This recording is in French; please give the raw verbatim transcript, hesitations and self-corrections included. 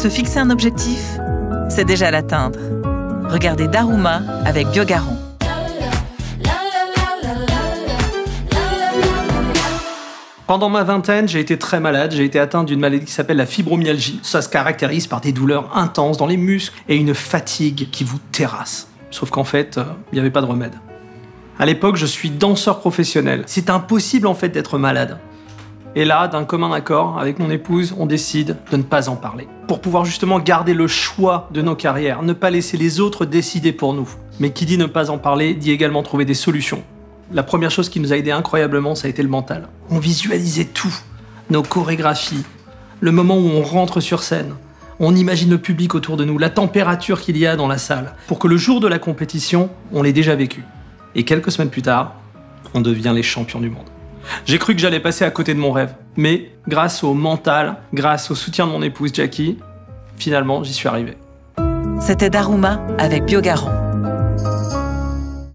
Se fixer un objectif, c'est déjà l'atteindre. Regardez Daruma avec Biogaran. Pendant ma vingtaine, j'ai été très malade. J'ai été atteint d'une maladie qui s'appelle la fibromyalgie. Ça se caractérise par des douleurs intenses dans les muscles et une fatigue qui vous terrasse. Sauf qu'en fait, il euh, n'y avait pas de remède. À l'époque, je suis danseur professionnel. C'est impossible en fait d'être malade. Et là, d'un commun accord, avec mon épouse, on décide de ne pas en parler. Pour pouvoir justement garder le choix de nos carrières, ne pas laisser les autres décider pour nous. Mais qui dit ne pas en parler, dit également trouver des solutions. La première chose qui nous a aidé incroyablement, ça a été le mental. On visualisait tout, nos chorégraphies, le moment où on rentre sur scène. On imagine le public autour de nous, la température qu'il y a dans la salle, pour que le jour de la compétition, on l'ait déjà vécu. Et quelques semaines plus tard, on devient les champions du monde. J'ai cru que j'allais passer à côté de mon rêve, mais grâce au mental, grâce au soutien de mon épouse Jackie, finalement, j'y suis arrivé. C'était Daruma avec Biogaran.